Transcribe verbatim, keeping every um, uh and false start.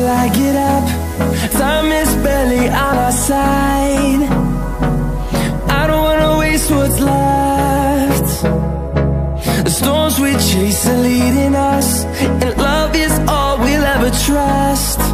I get up, time is barely on our side. I don't wanna waste what's left. The storms we chase are leading us, and love is all we'll ever trust.